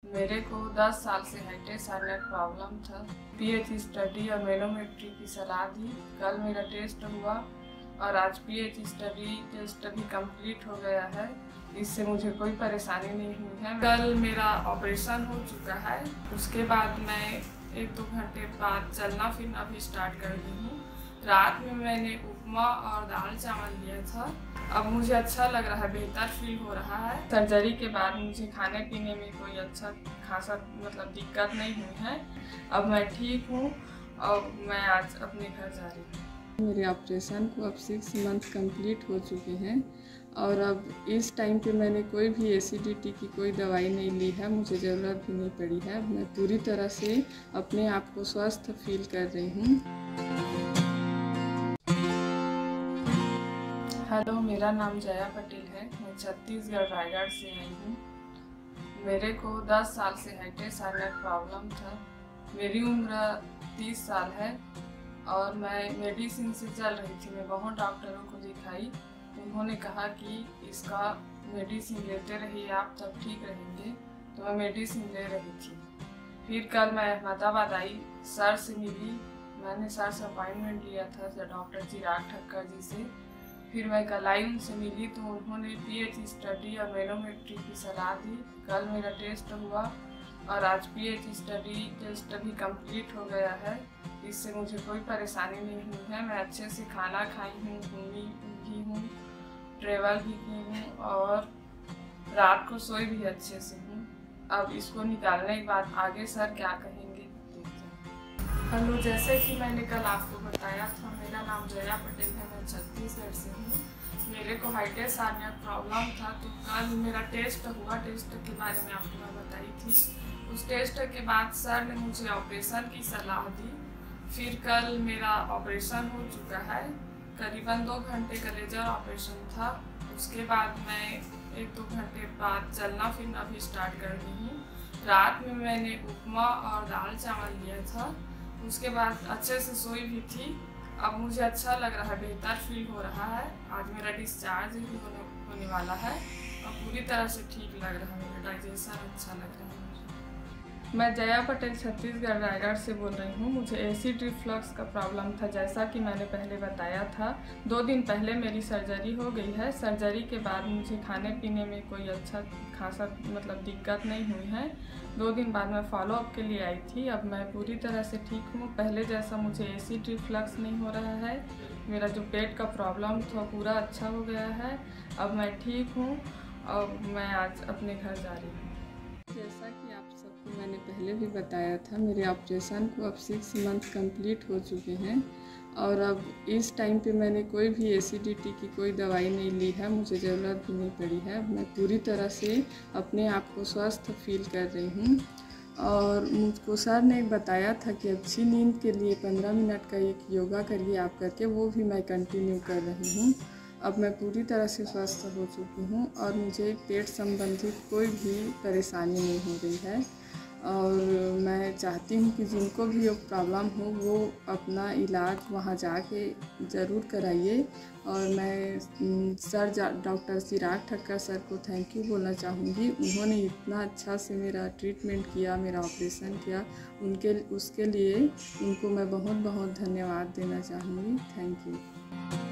मेरे को 10 साल से हाइड्रोसाइनस प्रॉब्लम था। पीएच स्टडी और मैनोमेट्री की सलाह दी। कल मेरा टेस्ट हुआ और आज पीएच स्टडी टेस्ट भी कंप्लीट हो गया है। इससे मुझे कोई परेशानी नहीं हुई है। कल मेरा ऑपरेशन हो चुका है। उसके बाद मैं 1-2 घंटे बाद चलना फिरना भी स्टार्ट कर दी हूँ। रात में मैंने उपमा और दाल चावल लिया था। अब मुझे अच्छा लग रहा है, बेहतर फील हो रहा है। सर्जरी के बाद मुझे खाने पीने में कोई अच्छा खासा दिक्कत नहीं हुई है। अब मैं ठीक हूँ और मैं आज अपने घर जा रही हूँ। मेरे ऑपरेशन को अब 6 मंथ कंप्लीट हो चुके हैं और अब इस टाइम पे मैंने कोई भी एसिडिटी की कोई दवाई नहीं ली है। मुझे ज़रूरत भी नहीं पड़ी है। मैं पूरी तरह से अपने आप को स्वस्थ फील कर रही हूँ। हेलो, मेरा नाम जया पटेल है। मैं छत्तीसगढ़ रायगढ़ से आई हूँ। मेरे को 10 साल से हाइड्रोसाइनस प्रॉब्लम था। मेरी उम्र 30 साल है और मैं मेडिसिन से चल रही थी। मैं बहुत डॉक्टरों को दिखाई। उन्होंने कहा कि इसका मेडिसिन लेते रहिए आप, तब ठीक रहेंगे। तो मैं मेडिसिन ले रही थी। फिर कल मैं अहमदाबाद आई, सर से मिली। मैंने सर से अपॉइंटमेंट लिया था, सर डॉक्टर चिराग ठक्कर जी से। फिर मैं कल आई, उनसे मिली तो उन्होंने पीएच स्टडी और मैनोमेट्री की सलाह दी। कल मेरा टेस्ट हुआ और आज पीएच स्टडी टेस्ट भी कंप्लीट हो गया है। इससे मुझे कोई परेशानी नहीं हुई है। मैं अच्छे से खाना खाई हूँ, घूमी भी हूँ, ट्रेवल भी की हूँ और रात को सोई भी अच्छे से हूँ। अब इसको निकालने के बाद आगे सर क्या कहेंगे देखते हैं। हेलो, जैसे कि मैंने कल आपको बताया था, मेरा नाम जया पटेल है। मैं छत्तीसगढ़ से हूँ। मेरे को हाइड्रोसाइनस प्रॉब्लम था तो कल मेरा टेस्ट हुआ। टेस्ट के बारे में आपको मैं बताई थी। उस टेस्ट के बाद सर ने मुझे ऑपरेशन की सलाह दी। फिर कल मेरा ऑपरेशन हो चुका है। करीबन 2 घंटे का लेजर ऑपरेशन था। उसके बाद मैं 1-2 घंटे बाद चलना फिरना भी स्टार्ट कर दी हूँ। रात में मैंने उपमा और दाल चावल लिया था। उसके बाद अच्छे से सोई भी थी। अब मुझे अच्छा लग रहा है, बेहतर फील हो रहा है। आज मेरा डिस्चार्ज भी होने वाला है और पूरी तरह से ठीक लग रहा है। मेरा डाइजेशन अच्छा लग रहा है। मैं जया पटेल छत्तीसगढ़ रायगढ़ से बोल रही हूँ। मुझे एसिड रिफ्लक्स का प्रॉब्लम था, जैसा कि मैंने पहले बताया था। 2 दिन पहले मेरी सर्जरी हो गई है। सर्जरी के बाद मुझे खाने पीने में कोई अच्छा खासा दिक्कत नहीं हुई है। 2 दिन बाद मैं फॉलोअप के लिए आई थी। अब मैं पूरी तरह से ठीक हूँ। पहले जैसा मुझे एसिड रिफ्लक्स नहीं हो रहा है। मेरा जो पेट का प्रॉब्लम था पूरा अच्छा हो गया है। अब मैं ठीक हूँ और मैं आज अपने घर जा रही हूँ। जैसा कि आप सबको मैंने पहले भी बताया था, मेरे ऑपरेशन को अब 6 मंथ कंप्लीट हो चुके हैं और अब इस टाइम पे मैंने कोई भी एसिडिटी की कोई दवाई नहीं ली है। मुझे ज़रूरत भी नहीं पड़ी है। मैं पूरी तरह से अपने आप को स्वस्थ फील कर रही हूँ और मुझको सर ने बताया था कि अच्छी नींद के लिए 15 मिनट का एक योगा करिए आप करके, वो भी मैं कंटिन्यू कर रही हूँ। अब मैं पूरी तरह से स्वस्थ हो चुकी हूँ और मुझे पेट संबंधित कोई भी परेशानी नहीं हो रही है और मैं चाहती हूँ कि जिनको भी ये प्रॉब्लम हो वो अपना इलाज वहाँ जाके ज़रूर कराइए। और मैं sir doctor Chirag Thakkar sir को थैंक यू बोलना चाहूँगी। उन्होंने इतना अच्छा से मेरा ट्रीटमेंट किया, मेरा ऑपरेशन किया, उसके लिए उनको मैं बहुत बहुत धन्यवाद देना चाहूँगी। Thank you.